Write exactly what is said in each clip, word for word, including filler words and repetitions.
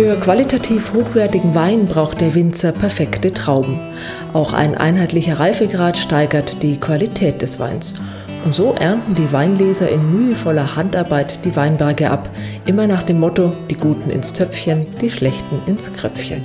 Für qualitativ hochwertigen Wein braucht der Winzer perfekte Trauben. Auch ein einheitlicher Reifegrad steigert die Qualität des Weins. Und so ernten die Weinleser in mühevoller Handarbeit die Weinberge ab, immer nach dem Motto: die Guten ins Töpfchen, die Schlechten ins Kröpfchen.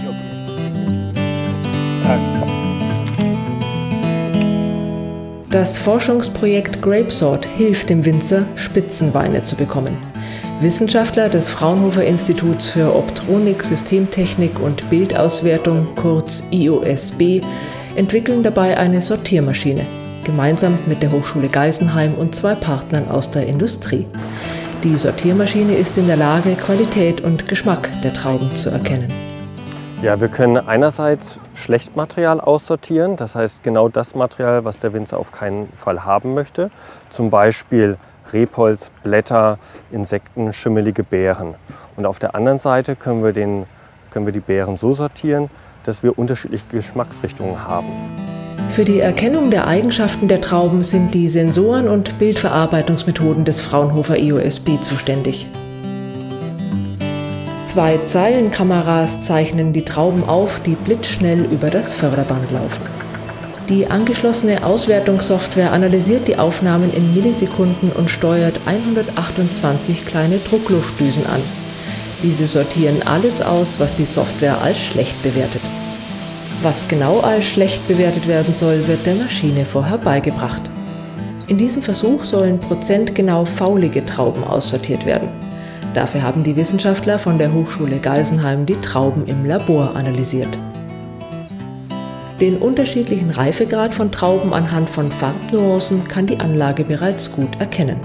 Das Forschungsprojekt Grapesort hilft dem Winzer, Spitzenweine zu bekommen. Wissenschaftler des Fraunhofer Instituts für Optronik, Systemtechnik und Bildauswertung, kurz I O S B, entwickeln dabei eine Sortiermaschine, gemeinsam mit der Hochschule Geisenheim und zwei Partnern aus der Industrie. Die Sortiermaschine ist in der Lage, Qualität und Geschmack der Trauben zu erkennen. Ja, wir können einerseits Schlechtmaterial aussortieren, das heißt genau das Material, was der Winzer auf keinen Fall haben möchte, zum Beispiel Rebholz, Blätter, Insekten, schimmelige Beeren. Und auf der anderen Seite können wir, den, können wir die Beeren so sortieren, dass wir unterschiedliche Geschmacksrichtungen haben. Für die Erkennung der Eigenschaften der Trauben sind die Sensoren und Bildverarbeitungsmethoden des Fraunhofer I O S B zuständig. Zwei Zeilenkameras zeichnen die Trauben auf, die blitzschnell über das Förderband laufen. Die angeschlossene Auswertungssoftware analysiert die Aufnahmen in Millisekunden und steuert hundertachtundzwanzig kleine Druckluftdüsen an. Diese sortieren alles aus, was die Software als schlecht bewertet. Was genau als schlecht bewertet werden soll, wird der Maschine vorher beigebracht. In diesem Versuch sollen prozentgenau faulige Trauben aussortiert werden. Dafür haben die Wissenschaftler von der Hochschule Geisenheim die Trauben im Labor analysiert. Den unterschiedlichen Reifegrad von Trauben anhand von Farbnuancen kann die Anlage bereits gut erkennen.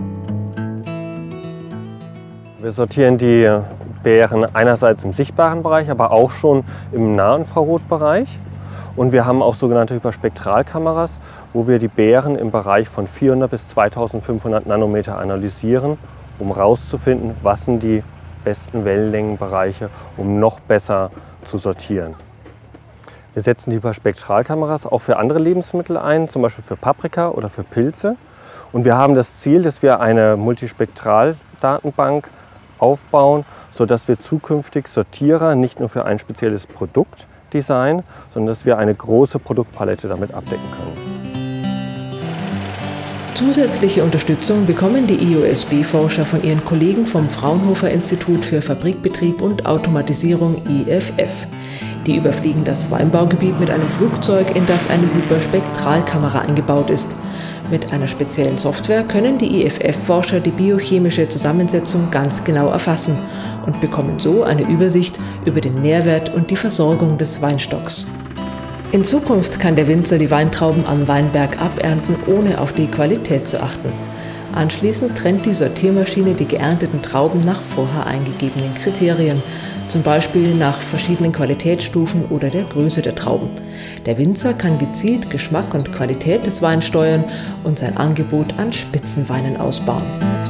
Wir sortieren die Beeren einerseits im sichtbaren Bereich, aber auch schon im Nahinfrarotbereich. Und wir haben auch sogenannte Hyperspektralkameras, wo wir die Beeren im Bereich von vierhundert bis zweitausendfünfhundert Nanometer analysieren, um herauszufinden, was sind die besten Wellenlängenbereiche, um noch besser zu sortieren. Wir setzen die Hyperspektralkameras auch für andere Lebensmittel ein, zum Beispiel für Paprika oder für Pilze. Und wir haben das Ziel, dass wir eine Multispektraldatenbank aufbauen, sodass wir zukünftig Sortierer nicht nur für ein spezielles Produkt designen, sondern dass wir eine große Produktpalette damit abdecken können. Zusätzliche Unterstützung bekommen die I O S B-Forscher von ihren Kollegen vom Fraunhofer Institut für Fabrikbetrieb und Automatisierung I F F. Die überfliegen das Weinbaugebiet mit einem Flugzeug, in das eine Hyperspektralkamera eingebaut ist. Mit einer speziellen Software können die I F F-Forscher die biochemische Zusammensetzung ganz genau erfassen und bekommen so eine Übersicht über den Nährwert und die Versorgung des Weinstocks. In Zukunft kann der Winzer die Weintrauben am Weinberg abernten, ohne auf die Qualität zu achten. Anschließend trennt die Sortiermaschine die geernteten Trauben nach vorher eingegebenen Kriterien, zum Beispiel nach verschiedenen Qualitätsstufen oder der Größe der Trauben. Der Winzer kann gezielt Geschmack und Qualität des Weins steuern und sein Angebot an Spitzenweinen ausbauen.